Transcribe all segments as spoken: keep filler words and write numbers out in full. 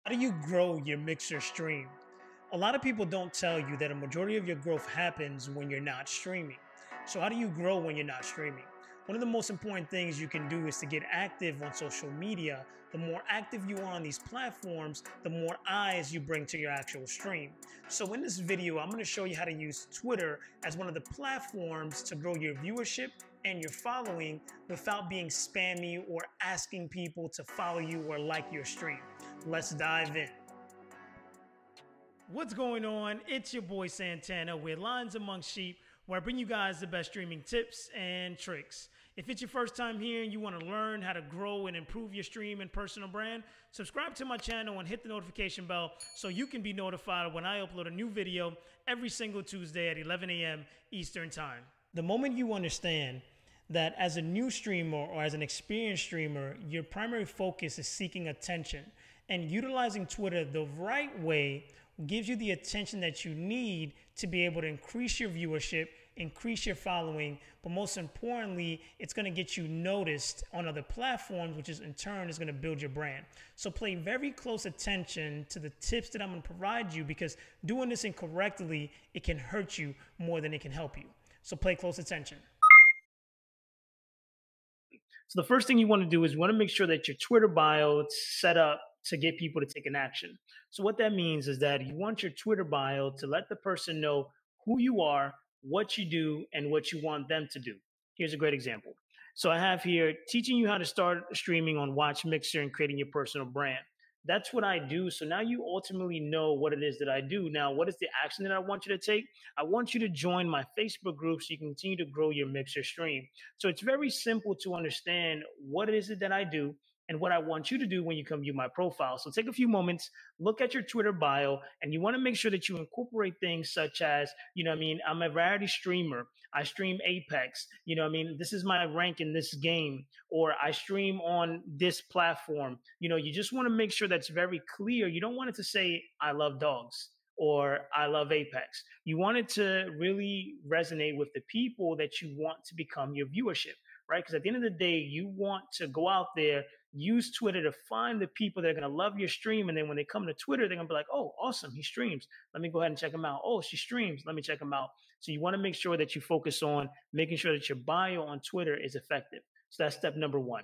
How do you grow your mixer stream? A lot of people don't tell you that a majority of your growth happens when you're not streaming. So, how do you grow when you're not streaming? One of the most important things you can do is to get active on social media. The more active you are on these platforms, the more eyes you bring to your actual stream. So, in this video, I'm going to show you how to use Twitter as one of the platforms to grow your viewership and your following without being spammy or asking people to follow you or like your stream. Let's dive in. What's going on? It's your boy Santana with Lines Among Sheep, where I bring you guys the best streaming tips and tricks. If it's your first time here and you want to learn how to grow and improve your stream and personal brand, subscribe to my channel and hit the notification bell so you can be notified when I upload a new video every single Tuesday at eleven A M Eastern Time. The moment you understand that as a new streamer or as an experienced streamer, your primary focus is seeking attention, and utilizing Twitter the right way gives you the attention that you need to be able to increase your viewership, increase your following, but most importantly, it's going to get you noticed on other platforms, which is in turn is going to build your brand. So pay very close attention to the tips that I'm going to provide you, because doing this incorrectly, it can hurt you more than it can help you. So pay close attention. So the first thing you want to do is you want to make sure that your Twitter bio is set up to get people to take an action. So what that means is that you want your Twitter bio to let the person know who you are, what you do, and what you want them to do. Here's a great example. So I have here teaching you how to start streaming on Watch Mixer and creating your personal brand. That's what I do. So now you ultimately know what it is that I do. Now, what is the action that I want you to take? I want you to join my Facebook group so you can continue to grow your Mixer stream. So it's very simple to understand what it is that I do and what I want you to do when you come view my profile. So take a few moments, look at your Twitter bio, and you want to make sure that you incorporate things such as, you know what I mean, I'm a variety streamer. I stream Apex. You know what I mean, this is my rank in this game, or I stream on this platform. You know, you just want to make sure that's very clear. You don't want it to say, I love dogs, or I love Apex. You want it to really resonate with the people that you want to become your viewership, right? Because at the end of the day, you want to go out there, use Twitter to find the people that are going to love your stream. And then when they come to Twitter, they're going to be like, oh, awesome, he streams. Let me go ahead and check him out. Oh, she streams. Let me check him out. So you want to make sure that you focus on making sure that your bio on Twitter is effective. So that's step number one.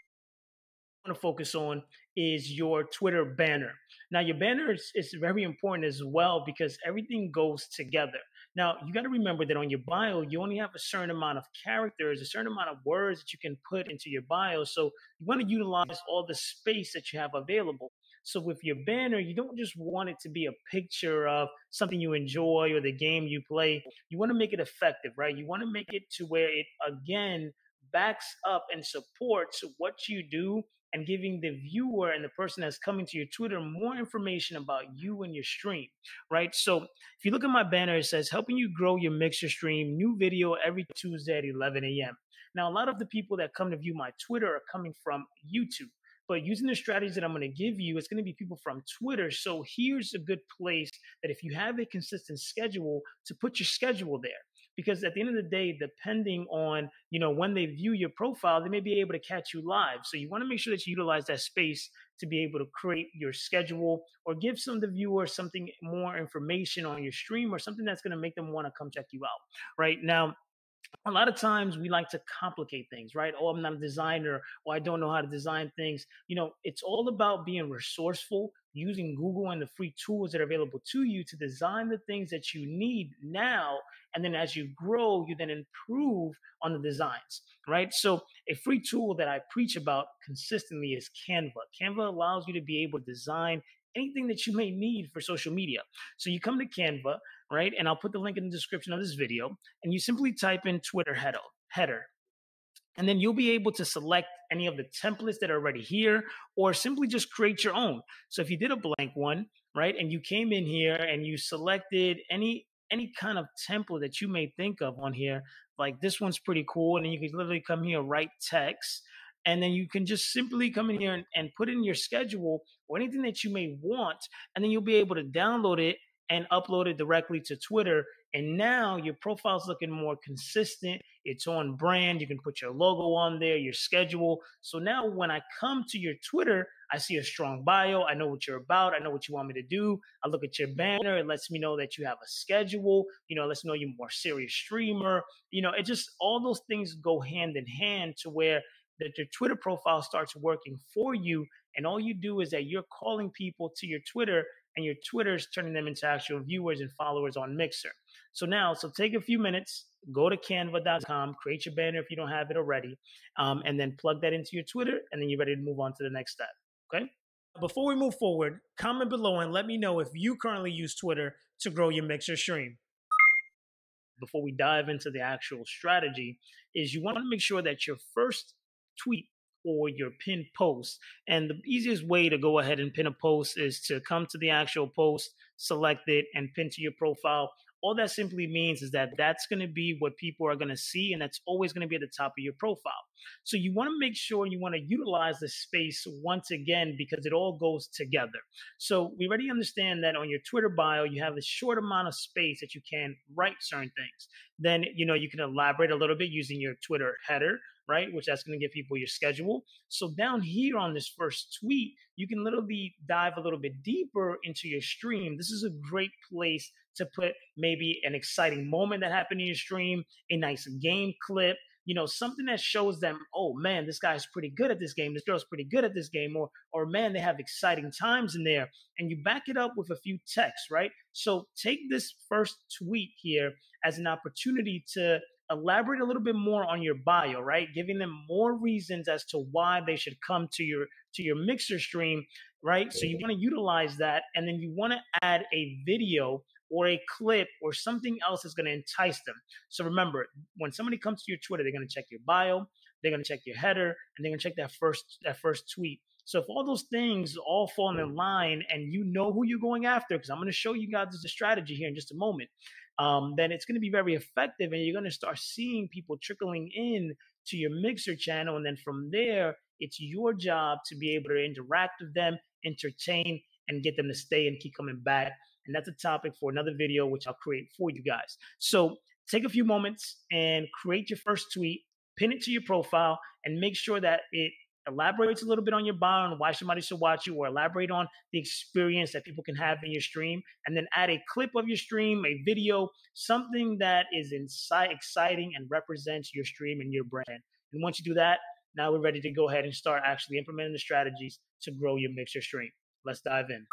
Want to focus on is your Twitter banner. Now, your banner is, is very important as well, because everything goes together. Now, you got to remember that on your bio, you only have a certain amount of characters, a certain amount of words that you can put into your bio. So you want to utilize all the space that you have available. So with your banner, you don't just want it to be a picture of something you enjoy or the game you play. You want to make it effective, right? You want to make it to where it, again, backs up and supports what you do, and giving the viewer and the person that's coming to your Twitter more information about you and your stream, right? So if you look at my banner, it says, helping you grow your Mixer stream, new video every Tuesday at eleven A M Now, a lot of the people that come to view my Twitter are coming from YouTube, but using the strategies that I'm going to give you, it's going to be people from Twitter. So here's a good place that if you have a consistent schedule, to put your schedule there. Because at the end of the day, depending on, you know, when they view your profile, they may be able to catch you live. So you want to make sure that you utilize that space to be able to create your schedule, or give some of the viewers something more information on your stream, or something that's going to make them want to come check you out right now. A lot of times we like to complicate things, right? Oh, I'm not a designer, or I don't know how to design things. You know, it's all about being resourceful, using Google and the free tools that are available to you to design the things that you need now. And then as you grow, you then improve on the designs, right? So a free tool that I preach about consistently is Canva. Canva allows you to be able to design anything that you may need for social media. So you come to Canva, right? And I'll put the link in the description of this video, and you simply type in Twitter header, header. And then you'll be able to select any of the templates that are already here, or simply just create your own. So if you did a blank one, right, and you came in here and you selected any any kind of template that you may think of on here, like this one's pretty cool, and then you can literally come here, write text, and then you can just simply come in here and, and put in your schedule or anything that you may want, and then you'll be able to download it and upload it directly to Twitter. And now your profile's looking more consistent. It's on brand. You can put your logo on there, your schedule. So now when I come to your Twitter, I see a strong bio. I know what you're about. I know what you want me to do. I look at your banner. It lets me know that you have a schedule. You know, it lets me know you're a more serious streamer. You know, it just, all those things go hand in hand to where that your Twitter profile starts working for you. And all you do is that you're calling people to your Twitter, and your Twitter is turning them into actual viewers and followers on Mixer. So now, so take a few minutes, go to canva dot com, create your banner if you don't have it already, um, and then plug that into your Twitter, and then you're ready to move on to the next step. Okay? Before we move forward, comment below and let me know if you currently use Twitter to grow your Mixer stream. Before we dive into the actual strategy, is you want to make sure that your first tweet or your pinned post, and the easiest way to go ahead and pin a post is to come to the actual post, select it, and pin to your profile. All that simply means is that that's going to be what people are going to see, and that's always going to be at the top of your profile. So you want to make sure you want to utilize the space once again, because it all goes together. So we already understand that on your Twitter bio, you have a short amount of space that you can write certain things. Then, you know, you can elaborate a little bit using your Twitter header, right? Which that's going to give people your schedule. So down here on this first tweet, you can literally dive a little bit deeper into your stream. This is a great place to put maybe an exciting moment that happened in your stream, a nice game clip, you know, something that shows them, oh man, this guy's pretty good at this game. This girl's pretty good at this game. Or, or man, they have exciting times in there. And you back it up with a few texts, right? So take this first tweet here as an opportunity to elaborate a little bit more on your bio, right? Giving them more reasons as to why they should come to your to your Mixer stream, right? So you want to utilize that, and then you want to add a video or a clip or something else that's going to entice them. So remember, when somebody comes to your Twitter, they're going to check your bio, they're going to check your header, and they're going to check that first that first tweet. So if all those things all fall in line and you know who you're going after, because I'm going to show you guys the strategy here in just a moment, um, then it's going to be very effective, and you're going to start seeing people trickling in to your Mixer channel. And then from there, it's your job to be able to interact with them, entertain, and get them to stay and keep coming back. And that's a topic for another video, which I'll create for you guys. So take a few moments and create your first tweet, pin it to your profile, and make sure that it elaborates a little bit on your bio and why somebody should watch you, or elaborate on the experience that people can have in your stream, and then add a clip of your stream, a video, something that is inside exciting and represents your stream and your brand. And once you do that, now we're ready to go ahead and start actually implementing the strategies to grow your Mixer stream. Let's dive in.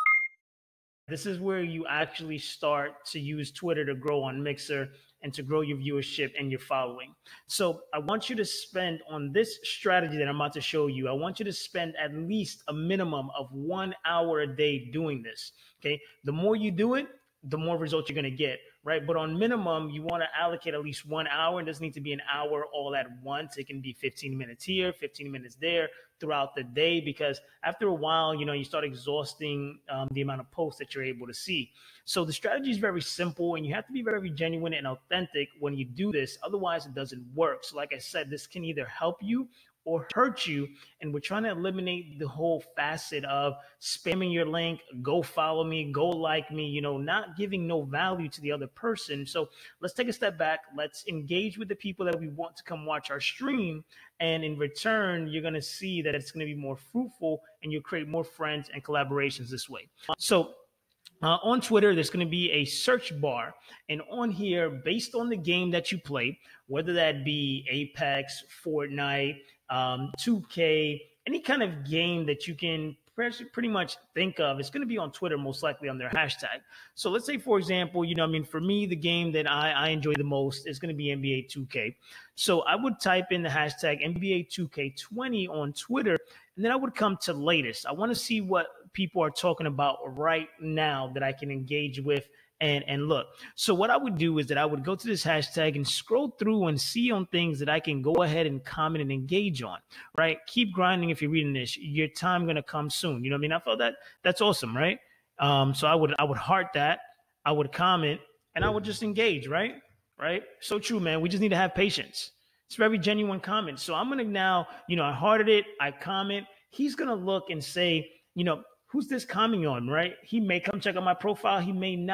This is where you actually start to use Twitter to grow on Mixer and to grow your viewership and your following. So I want you to spend on this strategy that I'm about to show you. I want you to spend at least a minimum of one hour a day doing this. Okay. The more you do it, the more results you're going to get, right? But on minimum, you want to allocate at least one hour. It doesn't need to be an hour all at once. It can be fifteen minutes here, fifteen minutes there throughout the day, because after a while, you know, you start exhausting um, the amount of posts that you're able to see. So the strategy is very simple, and you have to be very genuine and authentic when you do this. Otherwise, it doesn't work. So like I said, this can either help you or hurt you. And we're trying to eliminate the whole facet of spamming your link, go follow me, go like me, you know, not giving no value to the other person. So let's take a step back. Let's engage with the people that we want to come watch our stream. And in return, you're going to see that it's going to be more fruitful, and you'll create more friends and collaborations this way. So Uh, on Twitter, there's going to be a search bar, and on here, based on the game that you play, whether that be Apex, Fortnite, um, two K, any kind of game that you can pretty much think of, it's going to be on Twitter, most likely on their hashtag. So let's say, for example, you know, I mean, for me, the game that I, I enjoy the most is going to be N B A two K. So I would type in the hashtag N B A two K twenty on Twitter, and then I would come to latest. I want to see what people are talking about right now that I can engage with and, and look. So what I would do is that I would go to this hashtag and scroll through and see on things that I can go ahead and comment and engage on, right? Keep grinding if you're reading this. Your time going to come soon. You know what I mean? I felt that that's awesome, right? Um, so I would, I would heart that, I would comment, and I would just engage, right? Right? So true, man. We just need to have patience. It's very genuine comment. So I'm going to now, you know, I hearted it, I comment. He's going to look and say, you know, who's this commenting on, right? He may come check out my profile. He may not.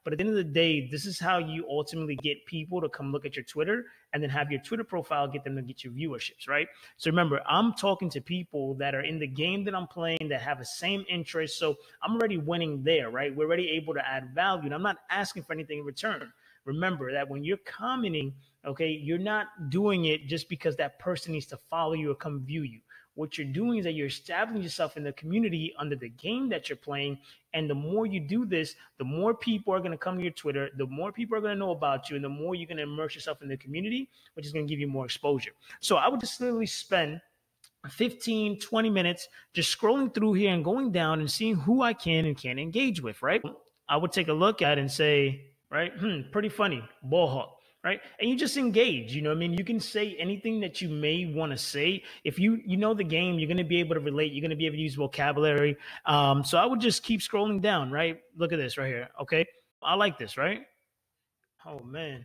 But at the end of the day, this is how you ultimately get people to come look at your Twitter and then have your Twitter profile get them to get your viewerships, right? So remember, I'm talking to people that are in the game that I'm playing that have the same interest. So I'm already winning there, right? We're already able to add value, and I'm not asking for anything in return. Remember that when you're commenting, okay, you're not doing it just because that person needs to follow you or come view you. What you're doing is that you're establishing yourself in the community under the game that you're playing. And the more you do this, the more people are going to come to your Twitter, the more people are going to know about you, and the more you're going to immerse yourself in the community, which is going to give you more exposure. So I would just literally spend fifteen, twenty minutes just scrolling through here and going down and seeing who I can and can't engage with, right? I would take a look at it and say, right, hmm, pretty funny, ball hawk. Right. And you just engage, you know what I mean? You can say anything that you may want to say. If you, you know, the game, you're going to be able to relate. You're going to be able to use vocabulary. Um, so I would just keep scrolling down, right? Look at this right here. Okay. I like this, right? Oh, man.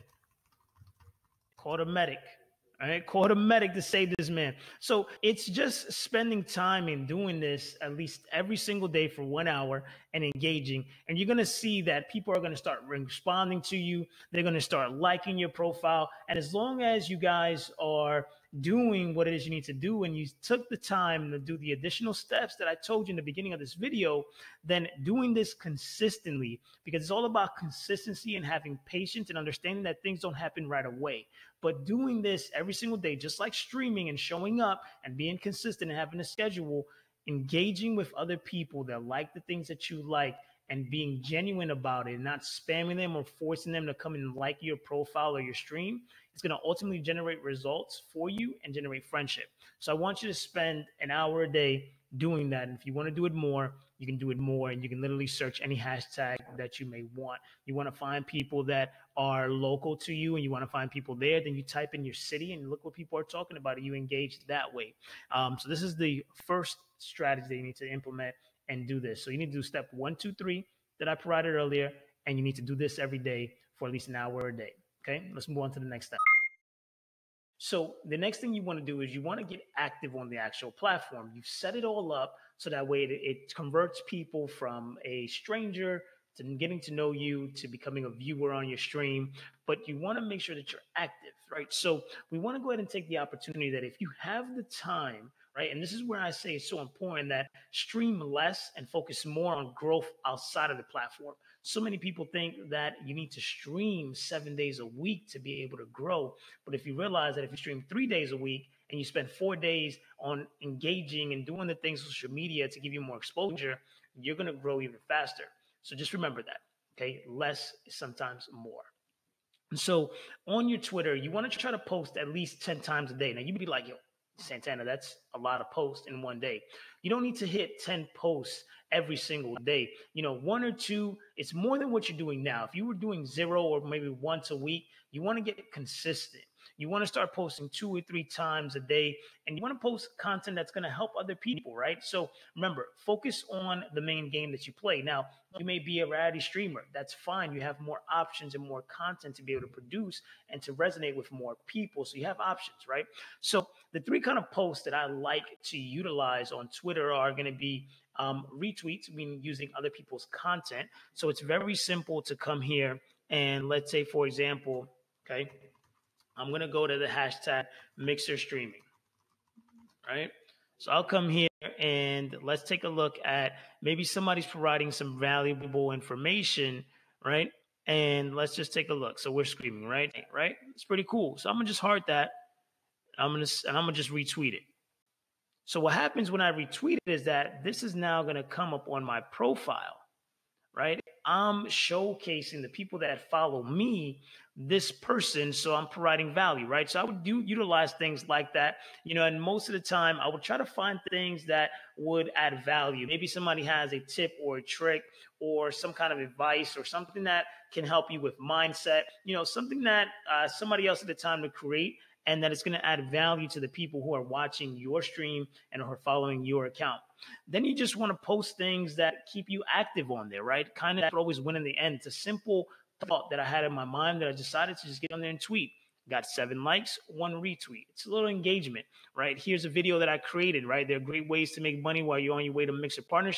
Call the medic. All right, call the medic to save this man. So it's just spending time in doing this at least every single day for one hour and engaging. And you're going to see that people are going to start responding to you. They're going to start liking your profile. And as long as you guys are doing what it is you need to do and you took the time to do the additional steps that I told you in the beginning of this video, then doing this consistently, because it's all about consistency and having patience and understanding that things don't happen right away. But doing this every single day, just like streaming and showing up and being consistent and having a schedule, engaging with other people that like the things that you like and being genuine about it, not spamming them or forcing them to come and like your profile or your stream, it's going to ultimately generate results for you and generate friendship. So I want you to spend an hour a day doing that. And if you want to do it more, you can do it more, and you can literally search any hashtag that you may want. You want to find people that are local to you and you want to find people there, then you type in your city and look what people are talking about, and you engage that way. Um, so this is the first strategy that you need to implement and do this. So you need to do step one, two, three that I provided earlier, and you need to do this every day for at least an hour a day. Okay, let's move on to the next step. So the next thing you want to do is you want to get active on the actual platform. You've set it all up so that way it, it converts people from a stranger to getting to know you to becoming a viewer on your stream. But you want to make sure that you're active, right? So we want to go ahead and take the opportunity that if you have the time, right? And this is where I say it's so important that stream less and focus more on growth outside of the platform. So many people think that you need to stream seven days a week to be able to grow. But if you realize that if you stream three days a week and you spend four days on engaging and doing the things on social media to give you more exposure, you're going to grow even faster. So just remember that, okay? Less is sometimes more. And so on your Twitter, you want to try to post at least ten times a day. Now you'd be like, yo, Santana, that's a lot of posts in one day. You don't need to hit ten posts every single day. You know, one or two, it's more than what you're doing now. If you were doing zero or maybe once a week, you want to get consistent. You want to start posting two or three times a day, and you want to post content that's going to help other people, right? So remember, focus on the main game that you play. Now, you may be a variety streamer. That's fine. You have more options and more content to be able to produce and to resonate with more people. So you have options, right? So the three kind of posts that I like to utilize on Twitter are going to be um, retweets, meaning using other people's content. So it's very simple to come here and let's say, for example, okay, I'm going to go to the hashtag mixer streaming, right? So I'll come here and let's take a look at maybe somebody's providing some valuable information, right? And let's just take a look. So we're streaming, right? Right? It's pretty cool. So I'm going to just heart that. I'm going to, and I'm going to just retweet it. So what happens when I retweet it is that this is now going to come up on my profile, right? I'm showcasing the people that follow me, this person, so I'm providing value, right? So I would do utilize things like that, you know, and most of the time I would try to find things that would add value. Maybe somebody has a tip or a trick or some kind of advice or something that can help you with mindset, you know, something that uh, somebody else at the time to create, and that it's going to add value to the people who are watching your stream and who are following your account. Then you just want to post things that keep you active on there, right? Kind of always win in the end. It's a simple thought that I had in my mind that I decided to just get on there and tweet. Got seven likes, one retweet. It's a little engagement, right? Here's a video that I created, right? There are great ways to make money while you're on your way to Mixer partnership.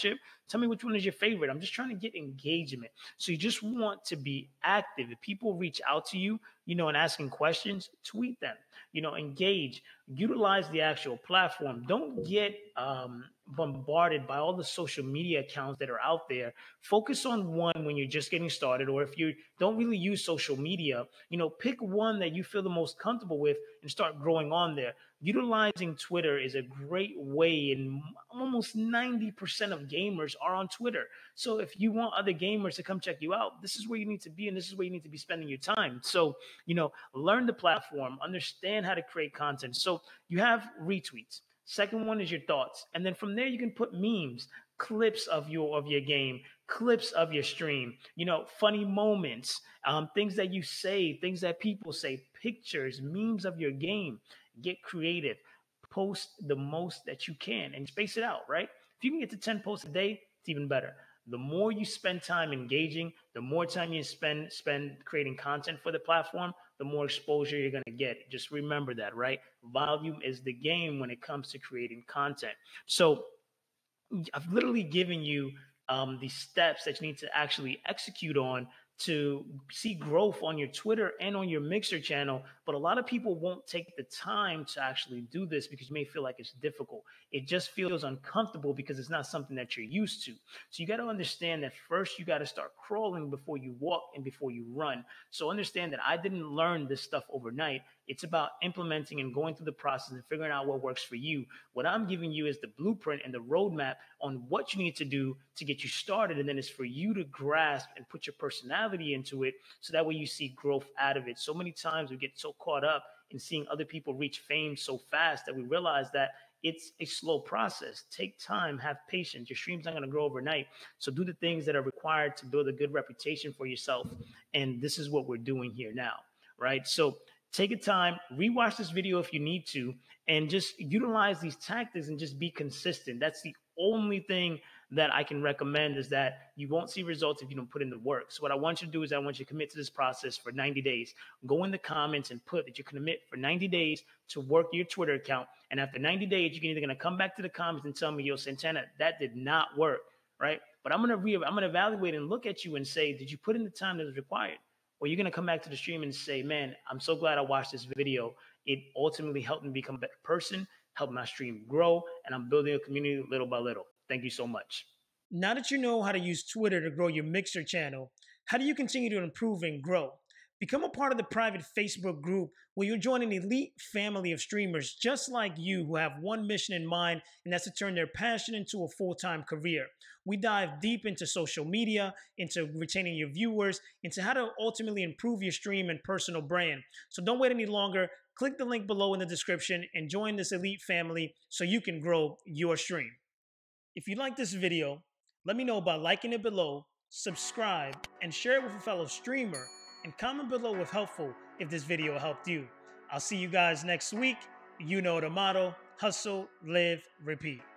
Tell me which one is your favorite. I'm just trying to get engagement. So you just want to be active. If people reach out to you, you know, and asking questions, tweet them, you know, engage, utilize the actual platform. Don't get um, bombarded by all the social media accounts that are out there. Focus on one when you're just getting started, or if you don't really use social media, you know, pick one that you feel the most comfortable with and start growing on there. Utilizing Twitter is a great way, and almost ninety percent of gamers are on Twitter. So if you want other gamers to come check you out, this is where you need to be, and this is where you need to be spending your time. So, you know, learn the platform, understand how to create content. So you have retweets. Second one is your thoughts. And then from there, you can put memes, clips of your of your game, clips of your stream, you know, funny moments, um, things that you say, things that people say, pictures, memes of your game. Get creative. Post the most that you can and space it out, right? If you can get to ten posts a day, it's even better. The more you spend time engaging, the more time you spend spend creating content for the platform, the more exposure you're going to get. Just remember that, right? Volume is the game when it comes to creating content. So I've literally given you um, the steps that you need to actually execute on to see growth on your Twitter and on your Mixer channel. But a lot of people won't take the time to actually do this because you may feel like it's difficult. It just feels uncomfortable because it's not something that you're used to. So you got to understand that first you got to start crawling before you walk and before you run. So understand that I didn't learn this stuff overnight. It's about implementing and going through the process and figuring out what works for you. What I'm giving you is the blueprint and the roadmap on what you need to do to get you started. And then it's for you to grasp and put your personality into it. So that way you see growth out of it. So many times we get so caught up in seeing other people reach fame so fast that we realize that it's a slow process. Take time, have patience. Your stream's not going to grow overnight. So do the things that are required to build a good reputation for yourself. And this is what we're doing here now, right? So take a time, rewatch this video if you need to, and just utilize these tactics and just be consistent. That's the only thing that I can recommend, is that you won't see results if you don't put in the work. So what I want you to do is I want you to commit to this process for ninety days. Go in the comments and put that you commit for ninety days to work your Twitter account. And after ninety days, you're either going to come back to the comments and tell me, yo, Santana, that did not work, right? But I'm going to re- I'm going to evaluate and look at you and say, did you put in the time that was required? Or you're going to come back to the stream and say, man, I'm so glad I watched this video. It ultimately helped me become a better person, helped my stream grow, and I'm building a community little by little. Thank you so much. Now that you know how to use Twitter to grow your Mixer channel, how do you continue to improve and grow? Become a part of the private Facebook group where you'll join an elite family of streamers just like you who have one mission in mind, and that's to turn their passion into a full-time career. We dive deep into social media, into retaining your viewers, into how to ultimately improve your stream and personal brand. So don't wait any longer. Click the link below in the description and join this elite family so you can grow your stream. If you like this video, let me know by liking it below, subscribe, and share it with a fellow streamer, and comment below if helpful if this video helped you. I'll see you guys next week. You know the motto: hustle, live, repeat.